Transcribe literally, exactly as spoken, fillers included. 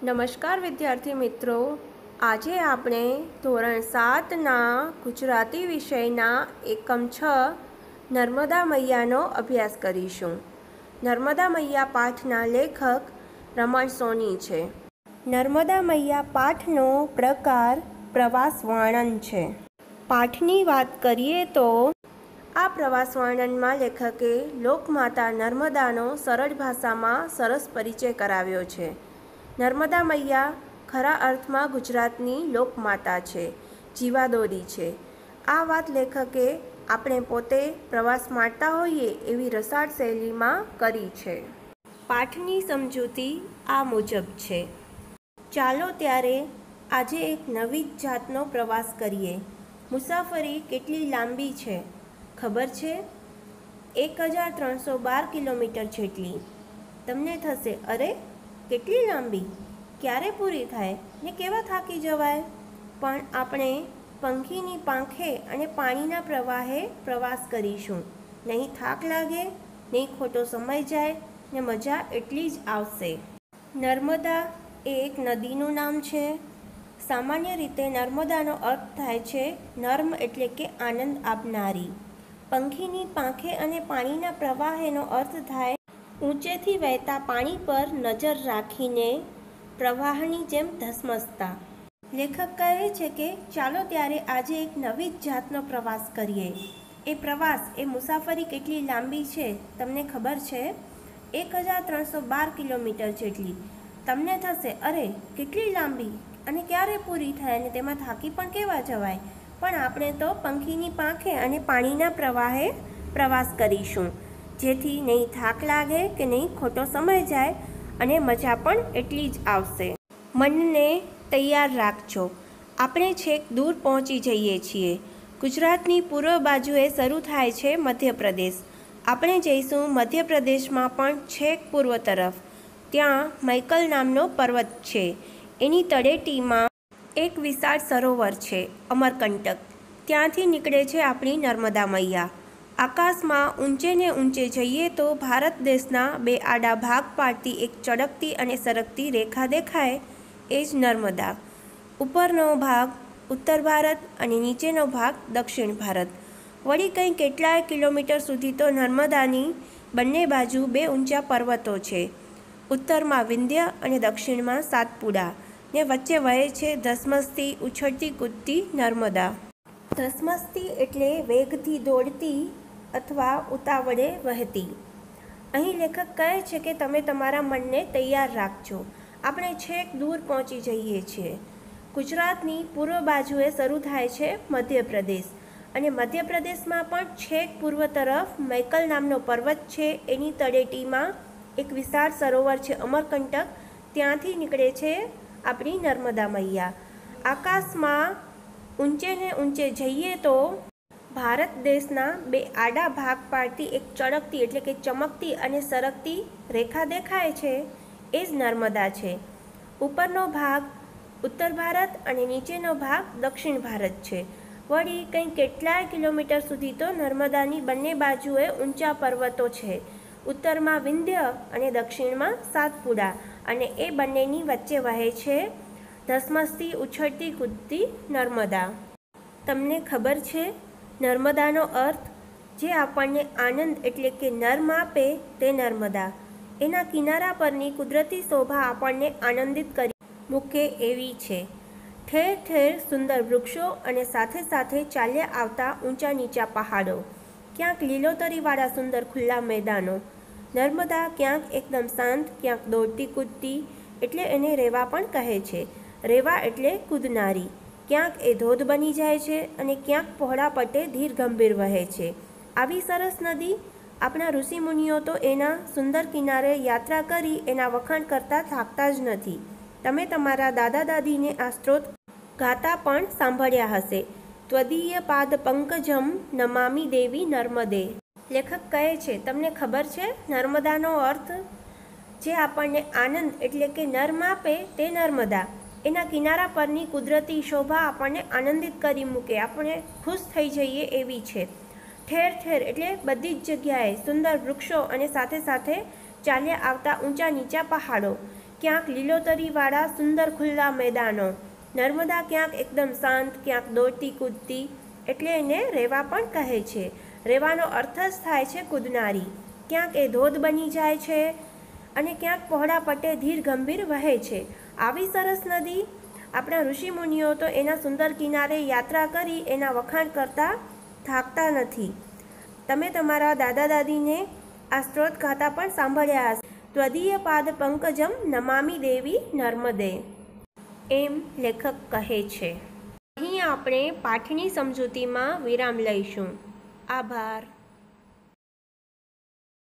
નમસ્કાર વિદ્યાર્થી મિત્રો, આજે આપણે ધોરણ સાતના ગુજરાતી વિષયના એકમ છ નર્મદા મૈયાનો અભ્યાસ કરીશું. નર્મદા મૈયા પાઠના લેખક રમણ સોની છે. નર્મદા મૈયા પાઠનો પ્રકાર પ્રવાસ વર્ણન છે. પાઠની વાત કરીએ તો આ પ્રવાસ વર્ણનમાં લેખકે લોકમાતા નર્મદાનો સરળ ભાષામાં સરસ પરિચય કરાવ્યો છે. નર્મદા મૈયા ખરા અર્થમાં ગુજરાતની લોકમાતા છે, જીવાદોરી છે. આ વાત લેખકે આપણે પોતે પ્રવાસ માણતા હોઈએ એવી રસાળ શૈલીમાં કરી છે. પાઠની સમજૂતી આ મુજબ છે. ચાલો ત્યારે આજે એક નવી જાતનો પ્રવાસ કરીએ. મુસાફરી કેટલી લાંબી છે ખબર છે? એક હજાર ત્રણસો બાર કિલોમીટર જેટલી. તમને થશે, અરે કેટલી લાંબી, ક્યારે પૂરી થાય ને કેવા થાકી જવાય? પણ આપણે પંખીની પાંખે અને પાણીના પ્રવાહે પ્રવાસ કરીશું. નહીં થાક લાગે, નહીં ખોટો સમય જાય ને મજા એટલી જ આવશે. નર્મદા એ એક નદીનું નામ છે. સામાન્ય રીતે નર્મદાનો અર્થ થાય છે નર્મ એટલે કે આનંદ આપનારી. પંખીની પાંખે અને પાણીના પ્રવાહેનો અર્થ થાય ઊંચેથી વહેતા પાણી પર નજર રાખીને પ્રવાહની જેમ ધસમસતા. લેખક કહે છે કે ચાલો ત્યારે આજે એક નવી જ જાતનો પ્રવાસ કરીએ. એ પ્રવાસ એ મુસાફરી કેટલી લાંબી છે તમને ખબર છે? એક હજાર ત્રણસો બાર કિલોમીટર જેટલી. તમને થશે, અરે કેટલી લાંબી અને ક્યારે પૂરી થાય અને તેમાં થાકી પણ કેવા જવાય? પણ આપણે તો પંખીની પાંખે અને પાણીના પ્રવાહે પ્રવાસ કરીશું, જેથી નહીં થાક લાગે કે નહીં ખોટો સમય જાય અને મજા પણ એટલી જ આવશે. મનને તૈયાર રાખજો, આપણે છેક દૂર પહોંચી જઈએ છીએ. ગુજરાતની પૂર્વ બાજુએ શરૂ થાય છે મધ્યપ્રદેશ. આપણે જઈશું મધ્યપ્રદેશમાં પણ છેક પૂર્વ તરફ. ત્યાં મૈકલ નામનો પર્વત છે. એની તળેટીમાં એક વિશાળ સરોવર છે, અમરકંટક. ત્યાંથી નીકળે છે આપણી નર્મદા મૈયા. આકાશમાં ઊંચે ને ઊંચે જઈએ તો ભારત દેશના બે આડા ભાગ પાડતી એક ચળકતી અને સરકતી રેખા દેખાય, એ જ નર્મદા. ઉપરનો ભાગ ઉત્તર ભારત અને નીચેનો ભાગ દક્ષિણ ભારત. વળી કંઈ કેટલાય કિલોમીટર સુધી તો નર્મદાની બંને બાજુ બે ઊંચા પર્વતો છે. ઉત્તરમાં વિંધ્ય અને દક્ષિણમાં સાતપુડા, ને વચ્ચે વહે છે ધસમસતી ઉછળતી કૂદતી નર્મદા. ધસમસતી એટલે વેગથી દોડતી અથવા ઉતાવળે વહેતી. અહીં લેખક કહે છે કે તમે તમારા મનને તૈયાર રાખજો, આપણે છેક દૂર પહોંચી જઈએ છીએ. ગુજરાતની પૂર્વ બાજુએ શરૂ થાય છે મધ્યપ્રદેશ અને મધ્યપ્રદેશમાં પણ છેક પૂર્વ તરફ મૈકલ નામનો પર્વત છે. એની તળેટીમાં એક વિશાળ સરોવર છે અમરકંટક. ત્યાંથી નીકળે છે આપણી નર્મદા મૈયા. આકાશમાં ઊંચે ને ઊંચે જઈએ તો ભારત દેશના બે આડા ભાગ પાડતી એક ચળકતી એટલે કે ચમકતી અને સરકતી રેખા દેખાય છે, એ જ નર્મદા છે. ઉપરનો ભાગ ઉત્તર ભારત અને નીચેનો ભાગ દક્ષિણ ભારત છે. વળી કંઈ કેટલાય કિલોમીટર સુધી તો નર્મદાની બંને બાજુએ ઊંચા પર્વતો છે. ઉત્તરમાં વિંધ્ય અને દક્ષિણમાં સાતપુડા, અને એ બંનેની વચ્ચે વહે છે ધસમસતી ઉછળતી કૂદતી નર્મદા. તમને ખબર છે નર્મદાનો અર્થ? જે આપણને આનંદ એટલે કે નર્મ આપે તે નર્મદા. એના કિનારા પરની કુદરતી શોભા આપણને આનંદિત કરી મૂકે એવી છે. ઠેર ઠેર સુંદર વૃક્ષો અને સાથે સાથે ચાલ્યા આવતા ઊંચા નીચા પહાડો. ક્યાંક લીલોતરીવાળા સુંદર ખુલ્લા મેદાનો. નર્મદા ક્યાંક એકદમ શાંત, ક્યાંક દોડતી કૂદતી, એટલે એને રેવા પણ કહે છે. રેવા એટલે કૂદનારી. ક્યાંક એ ધોધ બની જાય છે અને ક્યાંક પહોળા પટે ધીર ગંભીર વહે છે. આવી સરસ નદી આપણા ઋષિમુનિઓ તો એના સુંદર કિનારે યાત્રા કરી એના વખાણ કરતાં થાકતા જ નથી. તમે તમારા દાદા દાદીને આ સ્ત્રોત ગાતા પણ સાંભળ્યા હશે. ત્વદીય પાદ પંકજમ નમામિ દેવી નર્મદે. લેખક કહે છે તમને ખબર છે નર્મદાનો અર્થ? જે આપણને આનંદ એટલે કે નર્મ આપે તે નર્મદા. એના કિનારા પરની કુદરતી શોભા આપણને આનંદિત કરી મૂકે, આપણે ખુશ થઈ જઈએ એવી છે. ઠેર ઠેર એટલે બધી જ જગ્યાએ સુંદર વૃક્ષો અને સાથે સાથે ચાલ્યા આવતા ઊંચા નીચા પહાડો. ક્યાંક લીલોતરીવાળા સુંદર ખુલ્લા મેદાનો. નર્મદા ક્યાંક એકદમ શાંત, ક્યાંક દોડતી કૂદતી, એટલે એને રેવા પણ કહે છે. રેવાનો અર્થ જ થાય છે કૂદનારી. ક્યાંક એ ધોધ બની જાય છે અને ક્યાંક પહોળા પટ્ટે ધીર ગંભીર વહે છે. આવી સરસ નદી! આપણા ઋષિમુનિઓ તો એના સુંદર કિનારે યાત્રા કરી એના વખાણ કરતા થાકતા નથી. તમે તમારા દાદા દાદીને આ સ્ત્રોત ગાથા પણ સાંભળ્યા હશે. ત્વદીય પાદ પંકજમ નમામિ દેવી નર્મદે, એમ લેખક કહે છે. અહીં આપણે પાઠની સમજૂતીમાં વિરામ લઈશું. આભાર.